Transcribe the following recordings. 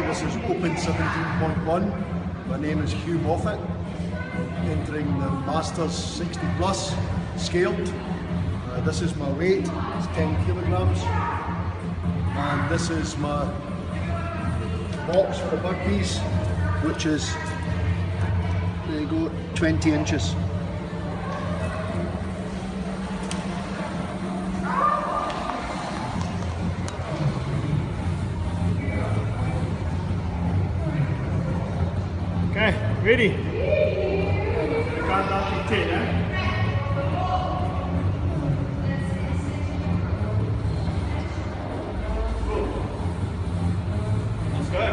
This is Open 17.1. My name is Hugh Moffat, entering the Masters 60 plus scaled. This is my weight, it's 10 kilograms. And this is my box for the burpees, which is, there you go, 20 inches. Okay, ready? Count down to 10, eh? Let's go.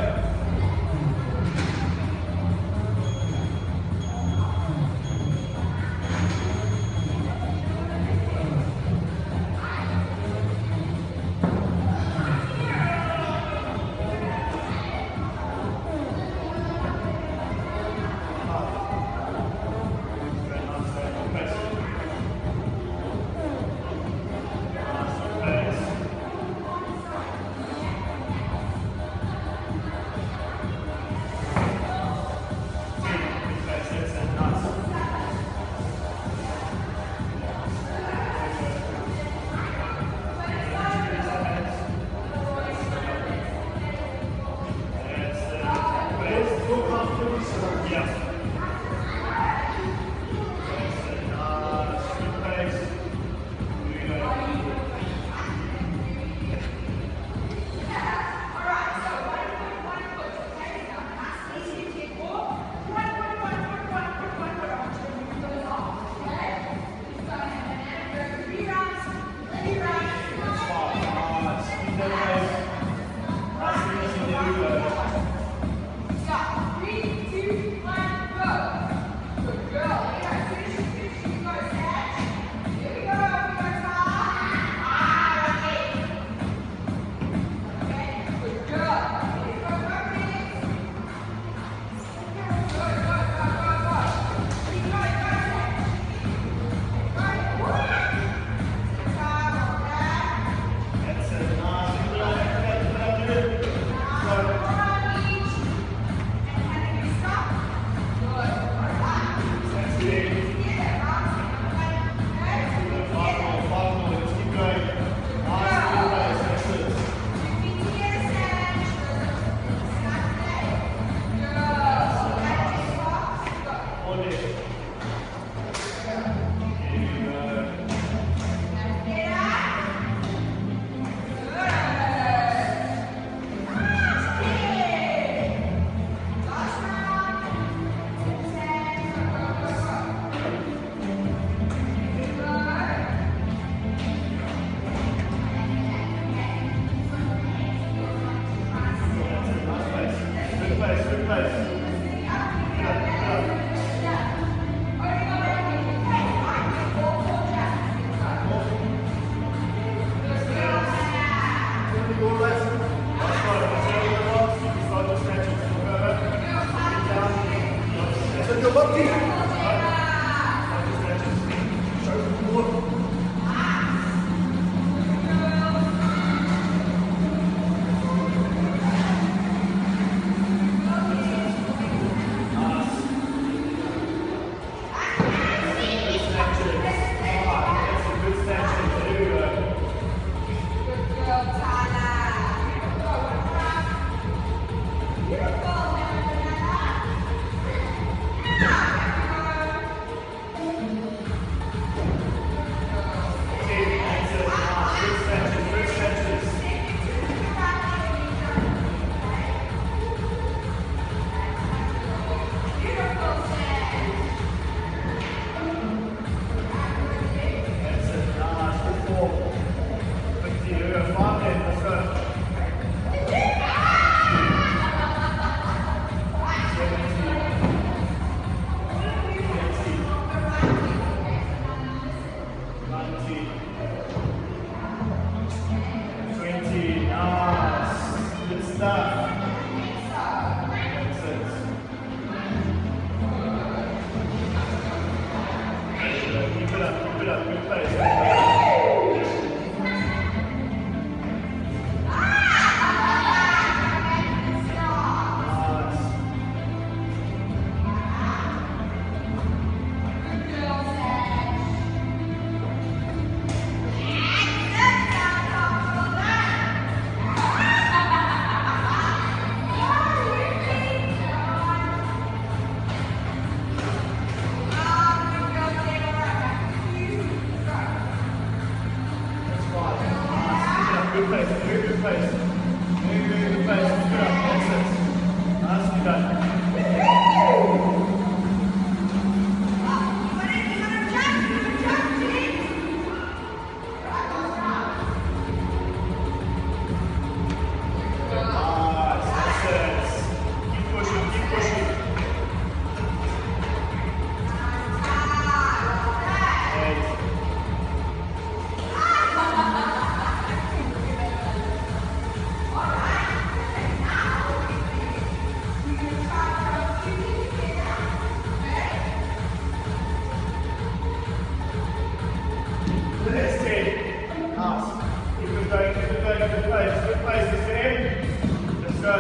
go.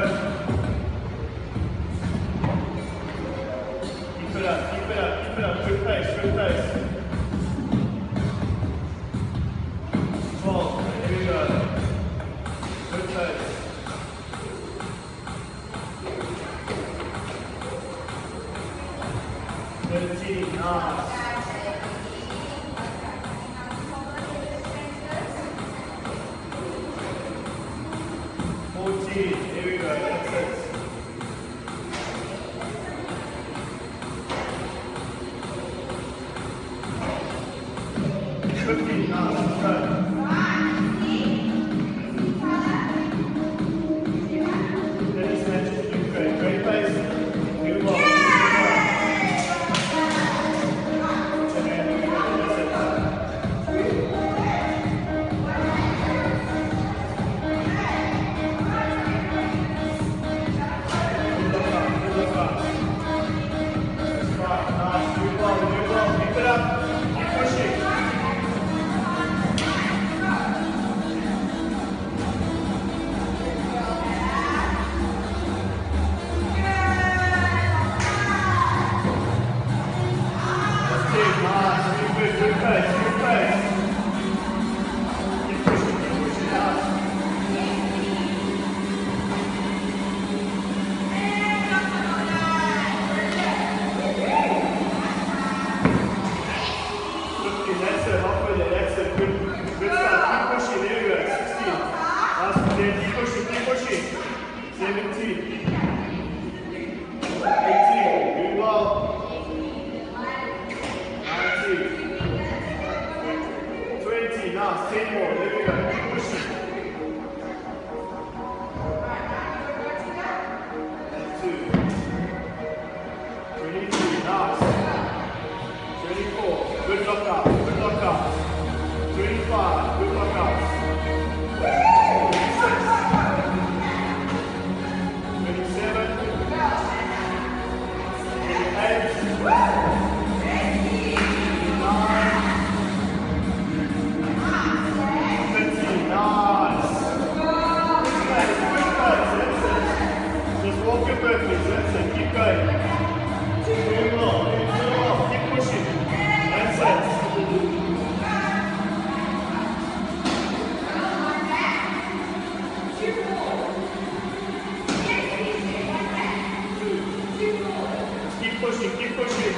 Keep it up, keep it up, keep it up. Good pace, good pace. 12, here we go. Good pace. 13, nice. 14, here we go, that's it. 15, nice, go. Dennis Matthews, doing great, great pace. Do well, and then here we go, that's it. Now, 10 more. There we go. Keep pushing. 2. 23. Nice. 24. Good lockout. Good lockout. 25. Good lockout. 26. 27. 28. 15, nice. Just walk your birthdays, that's it, keep going. Doing well, keep pushing. That's it. Keep pushing, keep pushing.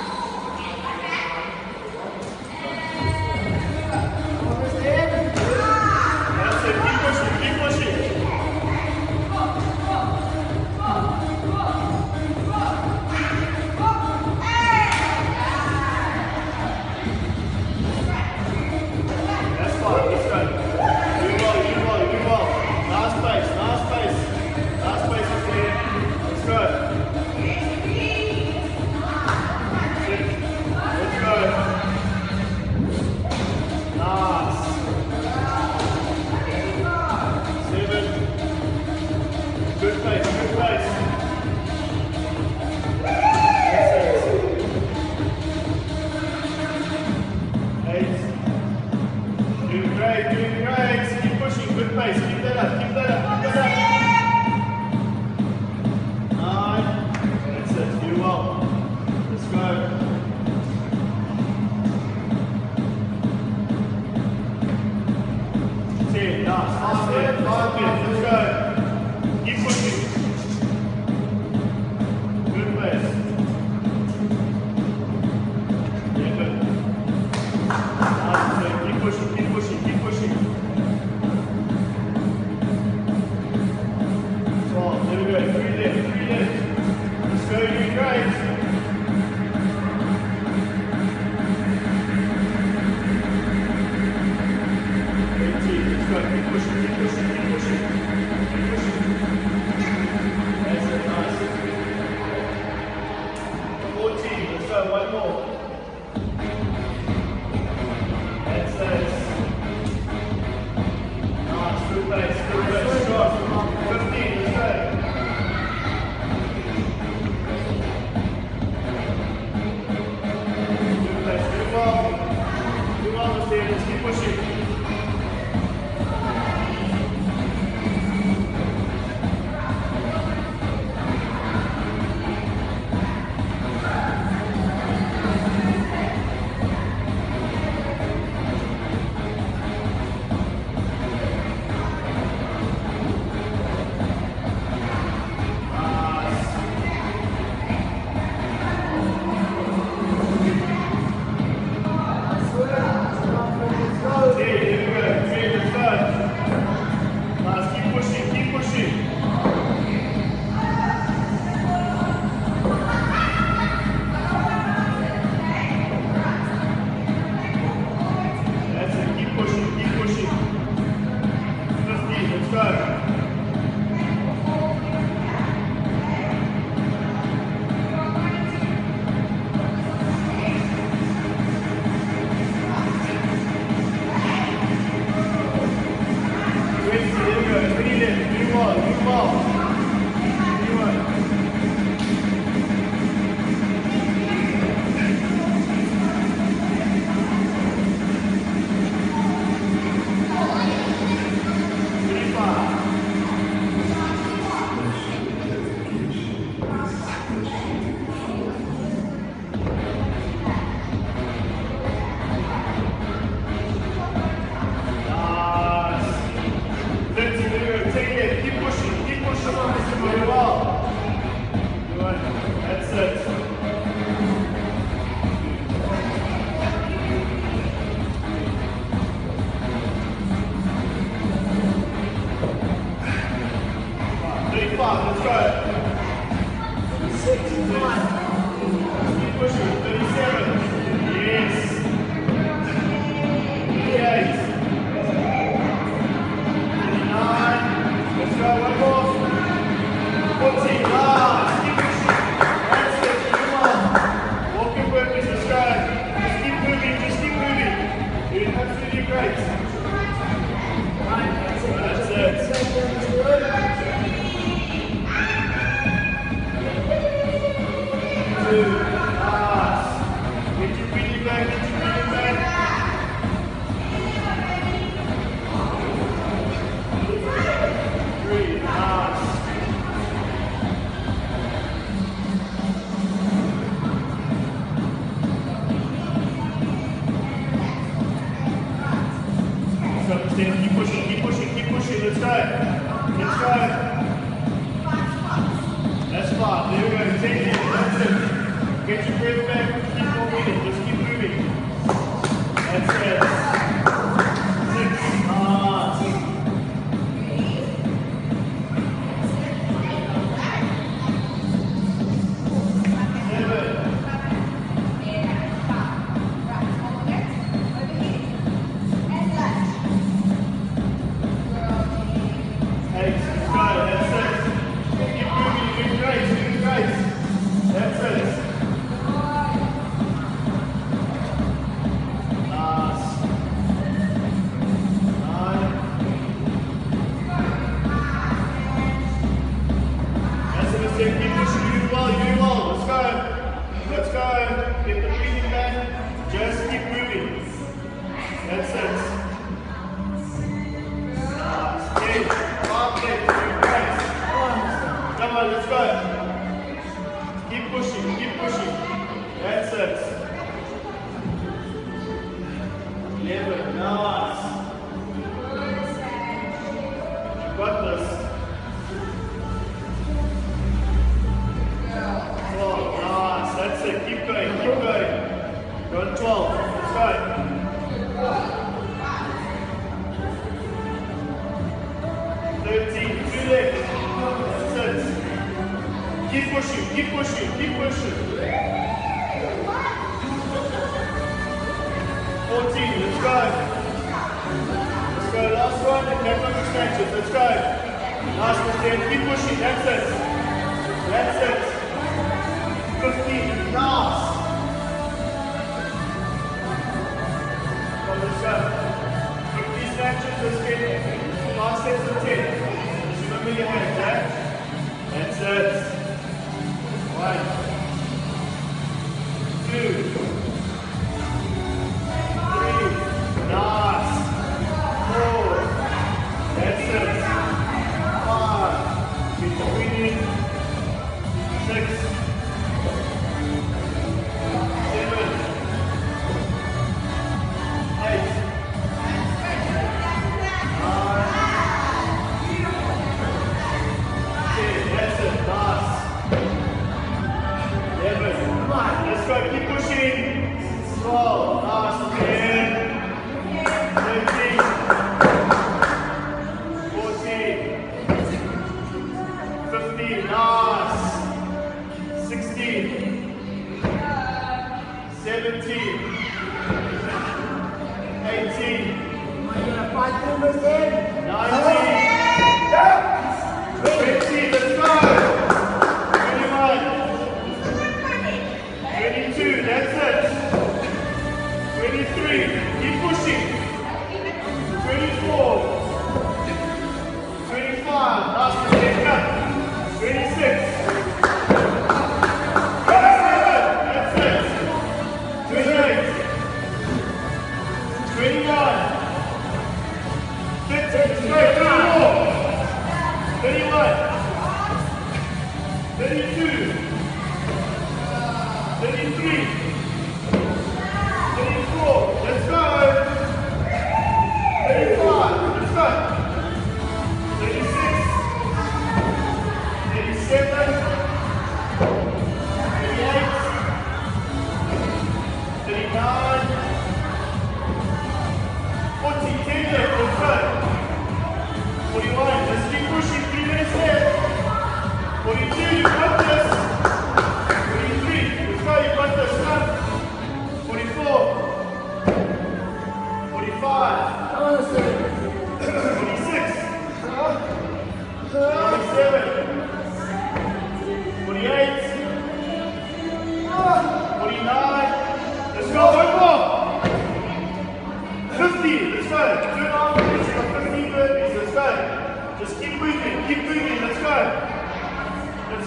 Keep pushing.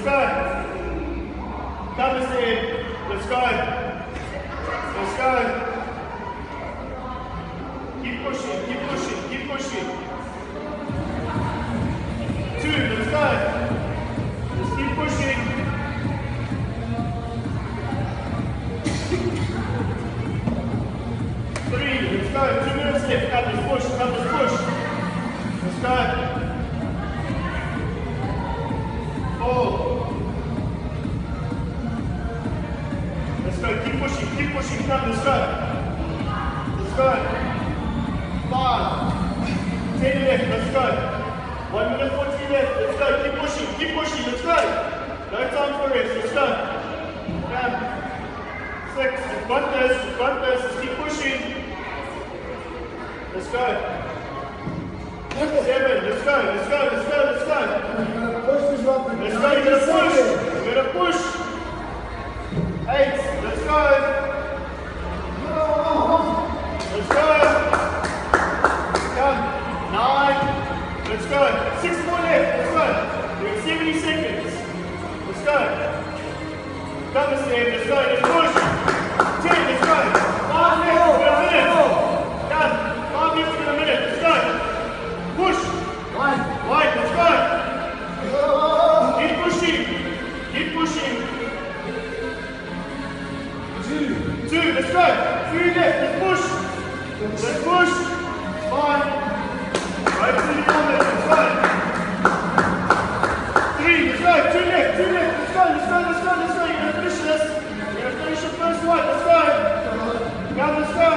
Let's go. Come and stay. Let's go. Let's go. Keep pushing, keep pushing, keep pushing. 2, let's go. Just keep pushing. 3, let's go. 2 minutes left. Come, let's push, come, let's push. Let's go. 4. Let's go, keep pushing, come, let's go. Let's go. 5. 10 left, let's go. 1 minute 40 left, let's go, keep pushing, let's go. No time for rest, let's go. Come. 6, you've got this, let's keep pushing. Let's go. 7, let's go, let's go, let's go, let's go. Push this one. Let's go, you're gonna push. You're gonna push. 8, let's go. Let's go. Come. 9, let's go. 6 more left, let's go. You're at 70 seconds. Let's go. Come this way, let's go, let's push. 10, let's go. 5 left, for a minute. Come. 5 left for a minute, let's go. Push. 1, let's go. Keep pushing. Keep pushing. 2, let's go. 3 left, let's push. Let's push. 5. Right to the corner, let's go. 3, let's go. 2 left, let's go, let's go, let's go, let's go. You're gonna finish this. You're gonna finish the first one, let's go. Come, let's go.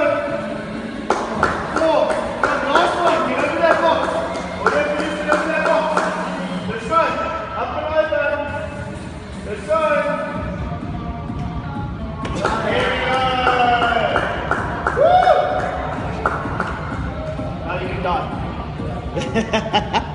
4. Come, last one. Get over that box. Already finished, get over that box. Let's go. Up and over. Let's go. Here we go. Woo! Now you can die.